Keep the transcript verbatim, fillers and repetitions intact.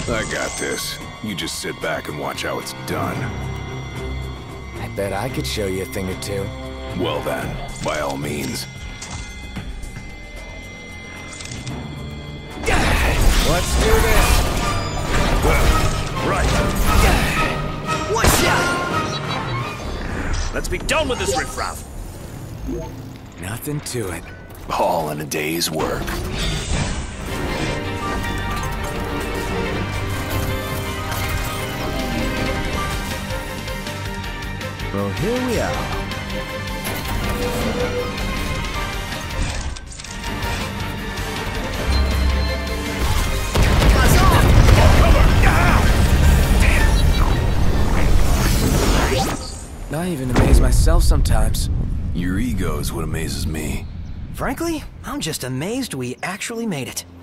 I got this. You just sit back and watch how it's done. I bet I could show you a thing or two. Well then, by all means. Let's do this! Right. What's up? Let's be done with this riffraff. Nothing to it. All in a day's work. Well, here we are. I even amaze myself sometimes. Your ego's what amazes me. Frankly, I'm just amazed we actually made it.